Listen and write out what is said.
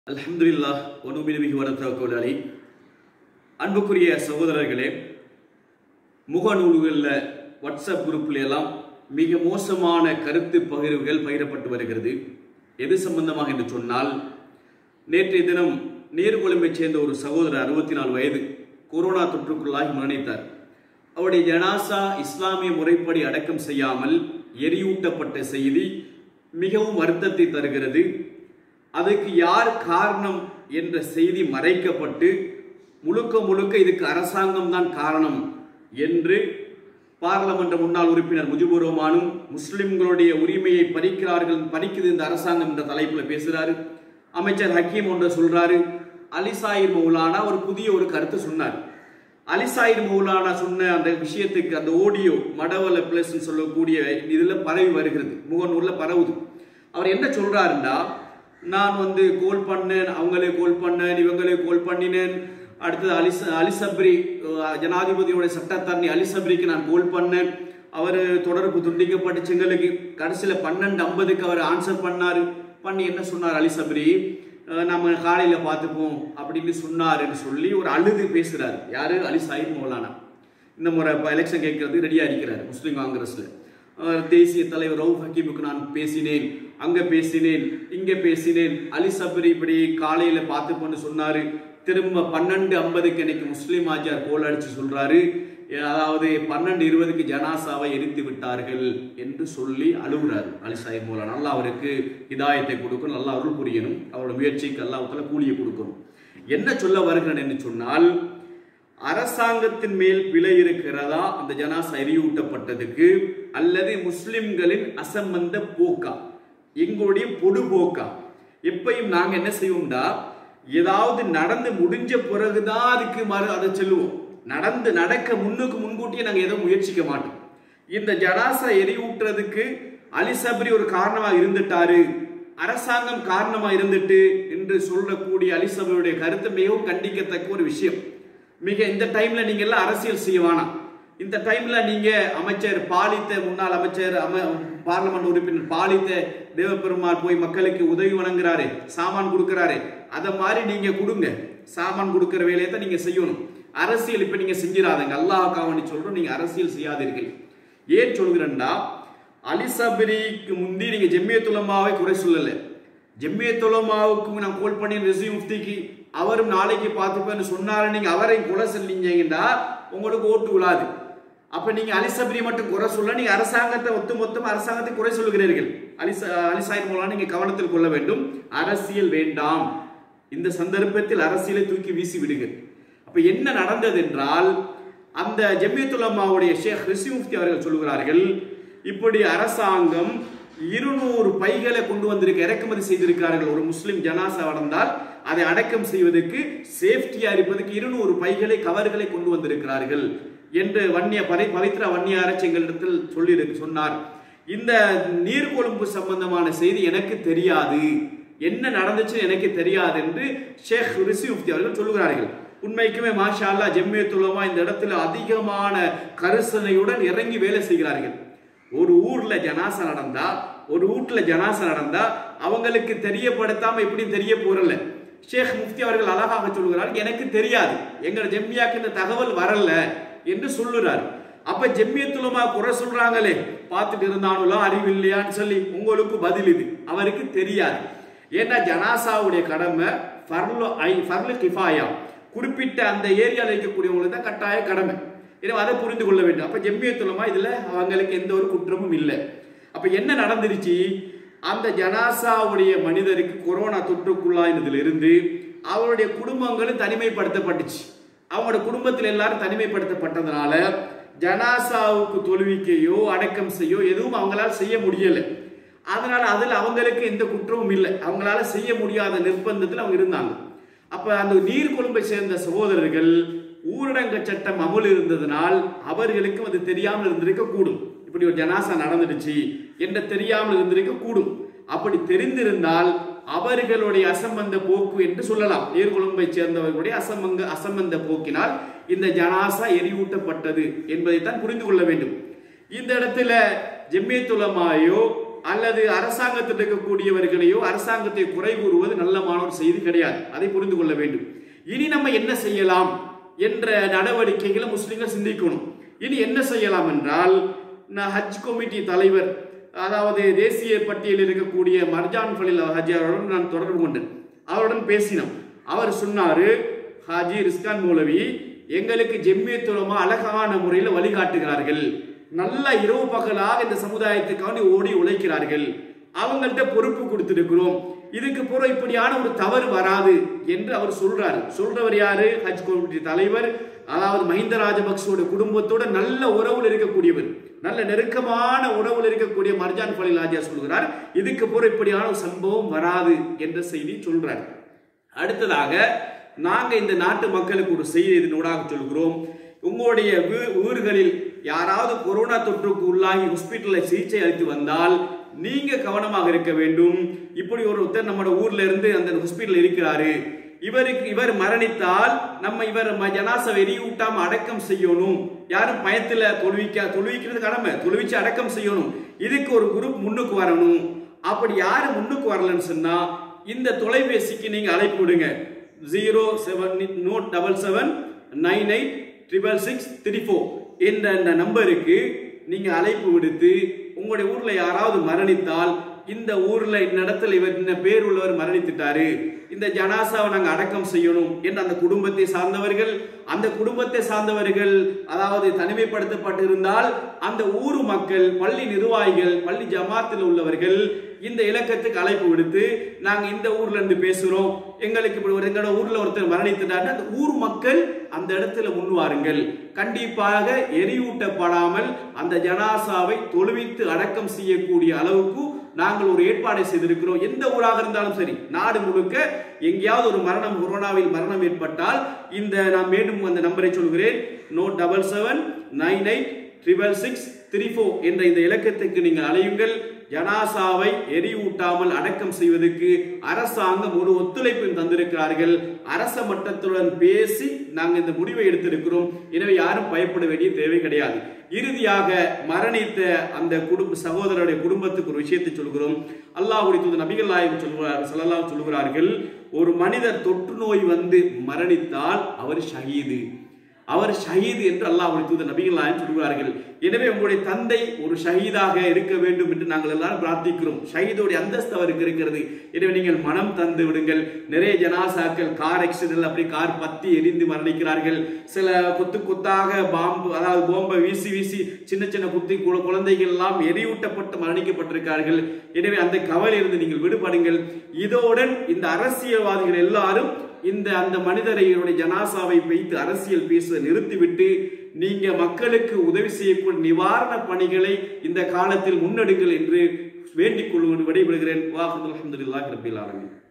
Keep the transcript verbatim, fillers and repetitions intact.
அல்ஹம்துலில்லாஹ் வனுமினு பிஹி வனத்தவக்கல் அலைஹ். அன்புக்குரிய சகோதரர்களே, முகநூல்களில் வாட்ஸ்அப் குரூப்ல எல்லாம் மிக மோசமான கருத்து பகிர்வுகள் பகிரப்பட்டு வருகிறது. எது சம்பந்தமாக என்று சொன்னால், நேற்றைய தினம் நீர்கொழும்பை சேர்ந்த ஒரு சகோதரர் அறுபத்தி நாலு வயது கொரோனா தொற்றுக்குள்ளாகி மரணித்தார். அவருடைய ஜனாசா இஸ்லாமிய முறைப்படி அடக்கம் செய்யாமல் எரியூட்டப்பட்ட செய்தி மிகவும் வருத்தத்தை தருகிறது. அதுக்கு யார் காரணம் என்ற செய்தி மறைக்கப்பட்டு முழுக்க முழுக்க இதுக்கு அரசாங்கம் தான் காரணம் என்று பாராளுமன்ற முன்னாள் உறுப்பினர் முஜிபுர் ரஹ்மானும் முஸ்லிம்களுடைய உரிமையை பறிக்கிறார்கள், பறிக்குது இந்த அரசாங்கம் என்ற தலைப்புல பேசுறாரு. அமைச்சர் ஹக்கீம் ஒன்று சொல்றாரு. அலிசாயிர் மௌலானா ஒரு புதிய ஒரு கருத்து சொன்னார். அலிசாயிர் மௌலானா சொன்ன அந்த விஷயத்துக்கு அந்த ஆடியோ மடவல பிளஸ் சொல்லக்கூடிய இதுல பரவி வருகிறது, முகநூர்ல பரவுது. அவர் என்ன சொல்றாருன்னா, நான் வந்து கோல் பண்ணேன், அவங்களே கோல் பண்ணேன், இவங்களே கோல் பண்ணினேன். அடுத்தது அலிச அலிசப்ரி ஜனாதிபதியோட சட்டத்தரணி அலிசப்ரிக்கு நான் கோல் பண்ணேன், அவர் தொடர்பு துண்டிக்கப்பட்டுச்சு எங்களுக்கு. கடைசியில் பன்னெண்டு ஐம்பதுக்கு அவர் ஆன்சர் பண்ணாரு. பண்ணி என்ன சொன்னார் அலிசப்ரி, நம்ம காலையில பார்த்துப்போம் அப்படின்னு சொன்னாருன்னு சொல்லி ஒரு அழுது பேசுறாரு. யாரு? அலிசாயிர் மௌலானா. இந்த முறை எலெக்ஷன் கேட்கறது ரெடியா இருக்கிறார் முஸ்லிம் காங்கிரஸ்ல. தேசிய தலைவர் ரவுஃப் ஹக்கீமுக்கு நான் பேசினேன், அங்க பேசினேன், இங்க பேசினேன். அலிசப்ரி இப்படி காலையில பார்த்துப்போன்னு சொன்னாரு. திரும்ப பன்னெண்டு ஐம்பதுக்கு இன்னைக்கு முஸ்லீம் ஆஜியார் கோல் அடிச்சு சொல்றாரு, அதாவது பன்னெண்டு இருபதுக்கு ஜனாசாவை எரித்து விட்டார்கள் என்று சொல்லி அழுகுறாரு அலிசாயிர் மௌலானா. நல்லா அவருக்கு ஹிதாயத்தை கொடுக்கணும், நல்லா அருள் புரியணும், அவரோட முயற்சிக்கு அல்லாஹ்வுத்தாலா கூலியை கொடுக்கணும். என்ன சொல்ல வருகிறேன் என்று சொன்னால், அரசாங்கத்தின் மேல் பிழை இருக்கிறதா அந்த ஜனாசா எரியூட்டப்பட்டதுக்கு, அல்லது முஸ்லிம்களின் அசம்பந்த போக்கா, எங்களுடைய பொடுபோக்கா? எப்பயும் நாங்க என்ன செய்வோம்டா, ஏதாவது நடந்து முடிஞ்ச பிறகுதான் அதுக்கு மறு அதை சொல்லுவோம். நடந்து நடக்க முன்னுக்கு முன்கூட்டியே நாங்க ஏதோ முயற்சிக்க மாட்டோம். இந்த ஜனாசா எரியூட்டுறதுக்கு அலிசப்ரி ஒரு காரணமாக இருந்துட்டாரு, அரசாங்கம் காரணமா இருந்துட்டு என்று சொல்லக்கூடிய அலிசப்ரியுடைய கருத்து மிகவும் கண்டிக்கத்தக்க ஒரு விஷயம். மிக இந்த டைம்ல நீங்க எல்லாம் அரசியல் செய்ய வேணாம். இந்த டைம்ல நீங்க அமைச்சர் பாலித்த முன்னாள் அமைச்சர் பார்லமெண்ட் உறுப்பினர் பாலித்த தேவபெருமாள் போய் மக்களுக்கு உதவி வழங்குறாரு, சாமான் கொடுக்கிறாரு. அத மாதிரி நீங்க கொடுங்க, சாமான் கொடுக்கிற வேலையை தான் நீங்க செய்யணும். அரசியல் இப்ப நீங்க செஞ்சிடாதீங்க, அல்லாஹ்வுக்காக சொல்றோம், நீங்க அரசியல் செய்யாதீர்கள். ஏன் சொல்கிறேன்டா, அலிசப்ரிக்கு முந்தி நீங்க ஜம்மியத்துல் உலமாவை குறை சொல்லல. ஜம்மியத்துல் உலமாவுக்கு நான் கோல் பண்ணி ரிஸ்வி முஃப்திக்கு அவரும் நாளைக்கு பார்த்துப்பேன்னு சொன்னாரு, நீங்க அவரை குறை சொல்லிங்கன்னா உங்களுக்கு ஓட்டு விழாது. அப்ப நீங்க அலிசப்ரி மட்டும் குறை சொல்ல, நீங்க அரசாங்கத்தை ஒத்து மொத்தம் அரசாங்கத்தை குறை சொல்லுகிறீர்கள். அலிச அலிசாயிர் மௌலானா நீங்க கவனத்தில் கொள்ள வேண்டும், அரசியல் வேண்டாம். இந்த சந்தர்ப்பத்தில் அரசியலை தூக்கி வீசி விடுங்க. அப்ப என்ன நடந்தது என்றால், அந்த ஜம்மியத்துல் உலமாவுடைய ஷேக் ரிஸ்வி முஃப்தி அவர்கள் சொல்கிறார்கள், இப்படி அரசாங்கம் இருநூறு பைகளை கொண்டு வந்திருக்க இறக்குமதி செய்திருக்கிறார்கள். ஒரு முஸ்லிம் ஜனாசா நடந்தால் அதை அடக்கம் செய்வதற்கு சேஃப்டியா இருப்பதற்கு இருநூறு பைகளை கவர்களை கொண்டு வந்திருக்கிறார்கள் என்று வன்னிய பரி பவித்ரா வன்னியாராய்ச்சி எங்களிடத்தில் சொல்லி சொன்னார். இந்த நீர்கொழும்பு சம்பந்தமான செய்தி எனக்கு தெரியாது, என்ன நடந்துச்சு எனக்கு தெரியாது என்று ஷேக் ரிஸ்வி முஃப்தி அவர்கள் சொல்லுகிறார்கள். உண்மைக்குமே மாஷா அல்லாஹ் ஜம்மியத்துல் உலமா இந்த இடத்துல அதிகமான கரிசனையுடன் இறங்கி வேலை செய்கிறார்கள். ஒரு ஊர்ல ஜனாசா நடந்தா, ஒரு வீட்டுல ஜனாசா நடந்தா அவங்களுக்கு தெரியப்படுத்தாம எப்படி தெரிய போறல. ஷேக் முஃப்தி அவர்கள் அழகாக சொல்லுகிறார்கள், எனக்கு தெரியாது, எங்க ஜம்மியாக்கு இந்த தகவல் வரல என்று சொல்லுறாரு. அப்ப ஜம்மியத்துல் உலமா குறை சொல்றாங்களே, பார்த்துட்டு இருந்தானுல அறிவில்லையான்னு சொல்லி உங்களுக்கு பதில் இது, அவருக்கு தெரியாது. ஏன்னா ஜனாசாவுடைய கடமை ஃபர்லு ஐ ஃபர்லு கிஃபாயா, குறிப்பிட்ட அந்த ஏரியாவில் இருக்கக்கூடியவங்களுக்கு தான் கட்டாய கடமை. எனவே அதை புரிந்து கொள்ள வேண்டும். அப்ப ஜம்மியத்துல் உலமா இதுல அவங்களுக்கு எந்த ஒரு குற்றமும் இல்லை. அப்ப என்ன நடந்துருச்சு, அந்த ஜனாசாவுடைய மனிதருக்கு கொரோனா தொற்றுக்குள்ளாயினதுல இருந்து அவருடைய குடும்பங்களும் தனிமைப்படுத்தப்பட்டுச்சு. அவங்களோட குடும்பத்தில் எல்லாரும் தனிமைப்படுத்தப்பட்டதுனால ஜனாசாவுக்கு தொழுவிக்கையோ அடக்கம் செய்யோ எதுவும் அவங்களால செய்ய முடியல. அதனால அதில் அவங்களுக்கு எந்த குற்றமும் இல்லை, அவங்களால செய்ய முடியாத நிர்பந்தத்தில் அவங்க இருந்தாங்க. அப்ப அந்த நீர்கொழும்பை சேர்ந்த சகோதரர்கள் ஊரடங்கு சட்டம் அமல் இருந்ததனால் அவர்களுக்கும் அது தெரியாமல் இருந்திருக்க கூடும். இப்படி ஒரு ஜனாசா நடந்துடுச்சு என்று தெரியாமல் இருந்திருக்க கூடும். அப்படி தெரிந்திருந்தால் அவர்களுடைய அசம்பந்த போக்கு என்று சொல்லலாம். நீர்கொழும்பை சேர்ந்தவர்களுடைய அசம்பங்க அசம்பந்த போக்கினால் இந்த ஜனாசா எரியூட்டப்பட்டது என்பதைத்தான் புரிந்து கொள்ள வேண்டும். இந்த இடத்துல ஜம்மியத்துல் உலமாயோ அல்லது அரசாங்கத்தில் இருக்கக்கூடியவர்களையோ அரசாங்கத்தை குறை கூறுவது நல்லமான ஒரு செய்தி கிடையாது. அதை புரிந்து கொள்ள வேண்டும். இனி நம்ம என்ன செய்யலாம் என்ற நடவடிக்கைகளை முஸ்லிம்கள் சிந்திக்கணும். இனி என்ன செய்யலாம் என்றால், நான் ஹஜ் கமிட்டி தலைவர், அதாவது தேசிய பட்டியலில் இருக்கக்கூடிய மர்ஜான் ஃபலில் ஹாஜியாருடன் நான் தொடர்பு கொண்டேன். அவருடன் பேசினோம். அவர் சொன்னாரு, ஹாஜி ரிஸ்கான் மௌலவி எங்களுக்கு ஜெம்மியத்துல் உலமா அழகான முறையில் வழிகாட்டுகிறார்கள், நல்ல இரவு பகலாக இந்த சமுதாயத்துக்காக ஓடி உழைக்கிறார்கள், அவங்கள்ட்ட பொறுப்பு கொடுத்திருக்கிறோம், இதுக்கு பிற இப்படியான ஒரு தவறு வராது என்று அவர் சொல்றாரு. சொல்றவர் யாரு? ஹஜ் கமிட்டி தலைவர், அதாவது மஹிந்த ராஜபக்சோட குடும்பத்தோட நல்ல உறவுல இருக்கக்கூடியவர், நல்ல நெருக்கமான உறவுல இருக்கக்கூடிய மர்ஜான் ஃபலில் ஹாஜியா சொல்கிறார், இதுக்கு பிற இப்படியான ஒரு சம்பவம் வராது என்ற செய்தி சொல்றார். அடுத்ததாக நாங்க இந்த நாட்டு மக்களுக்கு ஒரு செய்தி இதனூடாக சொல்கிறோம். உங்களுடைய ஊர்களில் யாராவது கொரோனா தொற்றுக்கு உள்ளாகி ஹாஸ்பிட்டலில் சிகிச்சை அளித்து வந்தால் நீங்க கவனமாக இருக்க வேண்டும். இப்படி ஒருத்தர் நம்ம ஊர்ல இருந்து அந்த ஹாஸ்பிட்டல் இருக்கிறாரு, இவருக்கு இவர் மரணித்தால் நம்ம இவர் ஜனாசா எரியூட்டாம அடக்கம் செய்யணும். யாரும் பயத்துல தொழுவிக்க தொழுவிக்கிறது கடமை, தொழுவிச்சு அடக்கம் செய்யணும். இதுக்கு ஒரு குரூப் முன்னுக்கு வரணும். அப்படி யாரு முன்னுக்கு வரலன்னு சொன்னா இந்த தொலைபேசிக்கு நீங்க அழைப்பு விடுங்க. Zero seven note double seven nine eight triple six three four என்ற அந்த நம்பருக்கு நீங்க அழைப்பு விடுத்து உங்களுடைய ஊர்ல யாராவது மரணித்தால், இந்த ஊர்ல இந்த இடத்துல இவர் இந்த பேர் உள்ளவர் மரணித்துட்டாரு, இந்த ஜனாசாவை நாங்க அடக்கம் செய்யணும் என்று அந்த குடும்பத்தை சார்ந்தவர்கள், அந்த குடும்பத்தை சார்ந்தவர்கள் அதாவது தனிமைப்படுத்தப்பட்டு இருந்தால் அந்த ஊர் மக்கள், பள்ளி நிர்வாகிகள், பள்ளி ஜமாத்தில் உள்ளவர்கள் இந்த இலக்கத்துக்கு அழைப்பு விடுத்து நாங்க இந்த ஊர்ல இருந்து பேசுறோம், எங்களுக்கு இப்படி ஒரு எங்களோட ஊர்ல ஒருத்தர் மரணித்துட்டாரு, அந்த ஊர் மக்கள் அந்த இடத்துல முன்வாருங்கள். கண்டிப்பாக எரியூட்டப்படாமல் அந்த ஜனாசாவை தொழுவித்து அடக்கம் செய்யக்கூடிய அளவுக்கு நாங்கள் ஒரு ஏற்பாடை செய்திருக்கிறோம். எந்த ஊராக இருந்தாலும் சரி, நாடு முழுக்க எங்கேயாவது ஒரு மரணம், கொரோனாவில் மரணம் ஏற்பட்டால் இந்த நான் மீண்டும் அந்த நம்பரை சொல்கிறேன், note double seven nine eight triple six three four என்ற இந்த இலக்கத்துக்கு நீங்கள் அழையுங்கள். ஜனாசாவை எரியூட்டாமல் அடக்கம் செய்வதற்கு அரசாங்கம் ஒரு ஒத்துழைப்பு தந்திருக்கிறார்கள். அரச மட்டத்துடன் பேசி நாங்கள் இந்த முடிவை எடுத்திருக்கிறோம். எனவே யாரும் பயப்பட வேண்டிய தேவை கிடையாது. இறுதியாக மரணித்த அந்த குடும்ப சகோதரருடைய குடும்பத்துக்கு ஒரு விஷயத்தை சொல்கிறோம். அல்லாஹ்வுடைய தூதர் நபிகள் நாயகம் சொல்கிறார், ஸல்லல்லாஹு சொல்கிறார்கள், ஒரு மனிதர் தொற்று நோய் வந்து மரணித்தால் அவர் ஷஹீது, அவர் ஷஹீது என்று அல்லாஹ்வுடைய தூதர் நபிகள் நாயகம் சொல்கிறார்கள். எனவே உங்களுடைய தந்தை ஒரு ஷஹீதாக இருக்க வேண்டும் என்று நாங்கள் எல்லாரும் பிரார்த்திக்கிறோம். ஷஹீதோடைய அந்தஸ்து அவருக்கு இருக்கிறது. எனவே நீங்கள் மனம் தந்து விடுங்கள். நிறைய ஜனாசாக்கள் கார் ஆக்சிடென்ட் அப்படி கார் பத்தி எரிந்து மரணிக்கிறார்கள். சில கொத்து கொத்தாக பாம்பு, அதாவது போம்பை வீசி வீசி சின்ன சின்ன குத்தி குழந்தைகள் எல்லாம் எரியூட்டப்பட்டு மரணிக்கப்பட்டிருக்கிறார்கள். எனவே அந்த கவலையிலிருந்து நீங்கள் விடுபடுங்கள். இதோடன் இந்த அரசியல்வாதிகள் எல்லாரும் இந்த அந்த மனிதரையுடைய ஜனாசாவை வைத்து அரசியல் பேச நிறுத்திவிட்டு நீங்க மக்களுக்கு உதவி செய்யக்கூடிய நிவாரண பணிகளை இந்த காலத்தில் முன்னெடுங்கள் என்று வேண்டிக் கொள்வது விடைபெறுகிறேன். வாஹ் அல்ஹம்துலில்லாஹி ரப்பில் ஆலமீன்.